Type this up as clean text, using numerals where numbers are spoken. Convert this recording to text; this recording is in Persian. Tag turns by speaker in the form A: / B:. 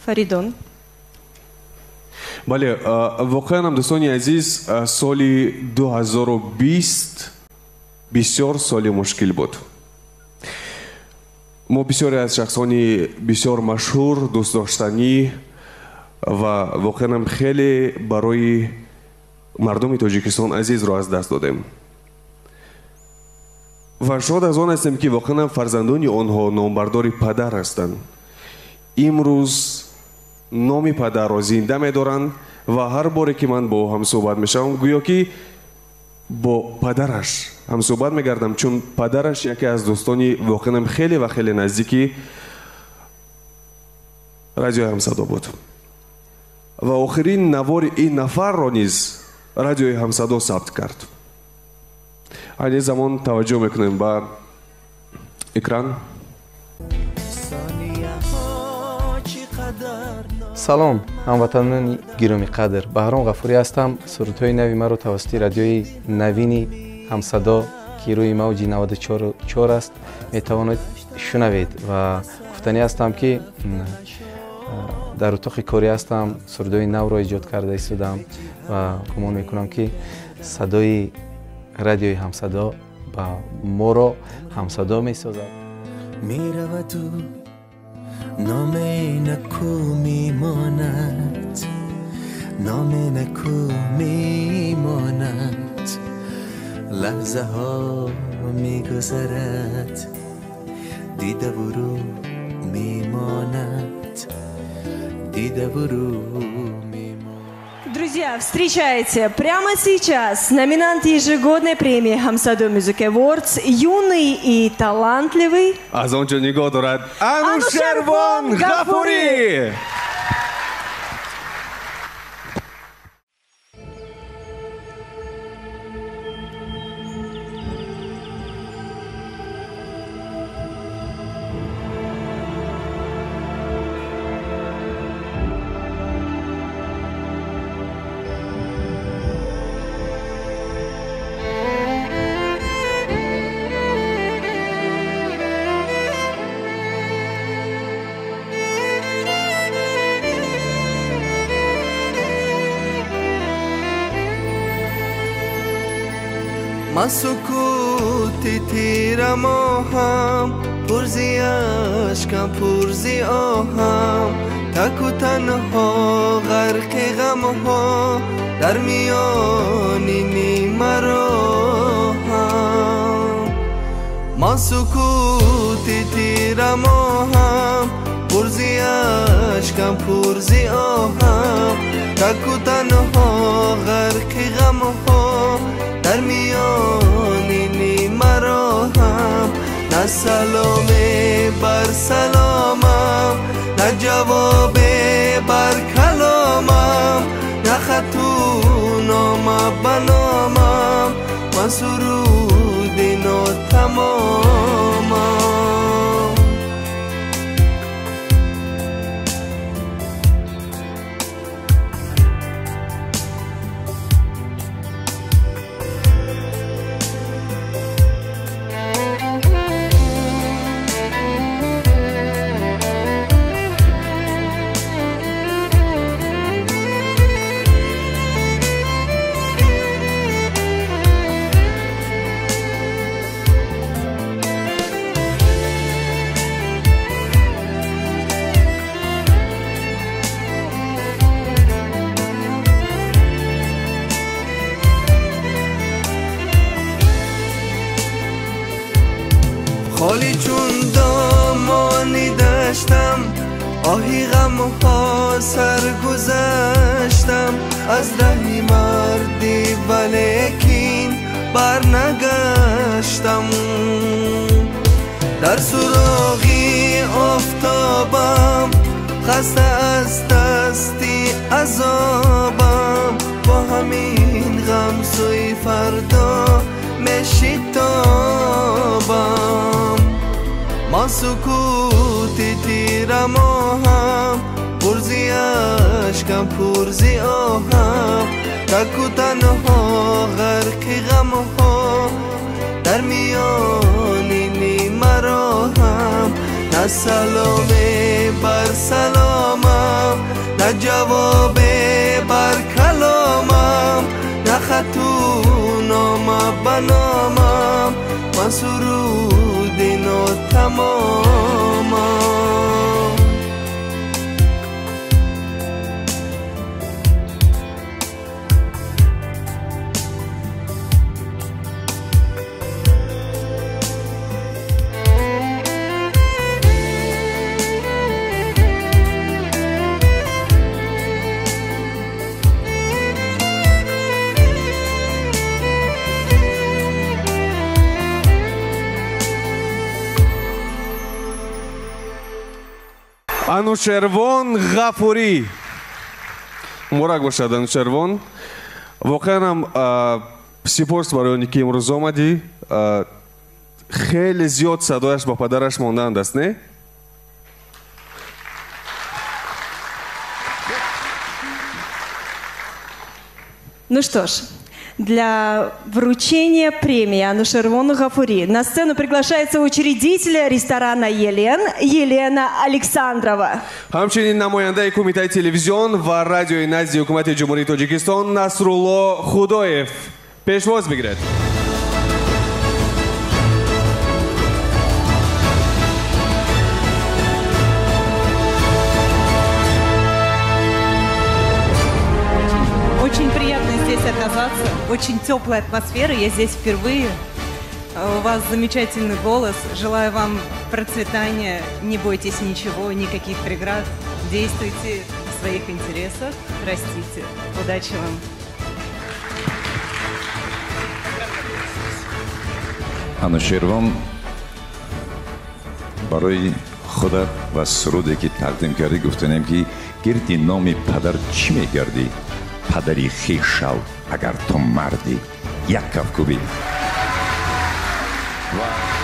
A: Фаридон.
B: بله، واقعا هم دوستانی عزیز سال 2020 بسیار سال مشکل بود. ما بسیاری از شخصانی بسیار مشهور، دوست داشتنی و واقعا هم خیلی برای مردم تاجیکستان عزیز را از دست دادیم و شاید از آن هستیم که واقعا هم فرزندان آنها نامبردار پدر هستند. امروز نام پدر را زنده می دارند و هر باری که من با هم صحبت می شوم گویا که با پدرش هم صحبت می گردم، چون پدرش یکی از دوستانی واقعا هم خیلی و خیلی نزدیکی رادیو همصدا بود و آخرین نوار این نفر را نیز رادیو همصدا ثبت کرد. این زمان توجه میکنیم به اکران.
C: سلام هموطنان گرامی قدر، بهرام غفوری هستم. سرودهای نوی مرا توسط رادیوی نوین همصدا که روی موج 94 است میتوانید شنوید و گفتنی هستم که در اتاق کاری هستم، سرودهای نو را ایجاد کرده ایستادم و گمان میکنم که صدای رادیوی همصدا با ما را همصدا میسازد.
D: میرود تو نام نکو میماند، نام نکو میماند، لحظه ها میگذرد، دیده و رو میماند، دیده و رو میماند.
A: Друзья, встречайте прямо сейчас номинант ежегодной премии Hamsado Music Awards, юный и талантливый
B: از آنجا نگاه دارد انوشروان غفوری.
D: ما سکوتی تیرم آهم، پرزی عشقم پرزی آهم، تک و تنها غرق غم ها در میانی نیم راهم. ما سکوتی تیرم آهم، پرزی عشقم پرزی آهم، تک و تنها غرق غم ها در میانی نیم راهم. نه سلام بر سلامم، نه جواب بر کلامم، نه خط و نامه بنامم، من سرود ناتمامم. خالی چون دامانی داشتم، آهی غم ها سر گذشتم، از رهی مردی ولیکن بر نگشتم. در سراغی آفتابم، خسته از دستی عذابم، با همین غم سوی فردا میشتابم. ما سکوتی تیرم آهم، پرزی عشقم پرزی آهم، تک و تنها غرق غم ها در میانی نیم راهم. نه سلام بر سلامم، نه جواب بر کلامم، نه خطو نامه بنامم، من سرود اینو تمامم.
B: анушервон ғафурӣ. муборак бошад анушервон. воқеан ҳам сипос барои оне ки имрӯз омадӣ. хеле зиёд садояш ба падараш мондаанд аст, не?
A: Ну что ж, для вручения премии Анушервону Ғафури на сцену приглашается учредитель ресторана «Елен» Елена Александрова.
B: ҳамчунин намояндаи кумитаи телевизион ва радиои назди ҳукумати ҷумҳурии Тоҷикистон Насрулло Худоев пешвоз мегирад.
E: Очень приятно здесь оказаться, очень теплая атмосфера, я здесь впервые. У вас замечательный голос, желаю вам процветания, не бойтесь ничего, никаких преград, действуйте в своих интересах, растите. Удачи вам!
F: анушервон барои худа ва суруде ки тақдим кардӣ гуфтанем ки гирди номи падар чӣ мегардӣ? падари хиш шав агар ту мардӣ. як каф кӯбӣ.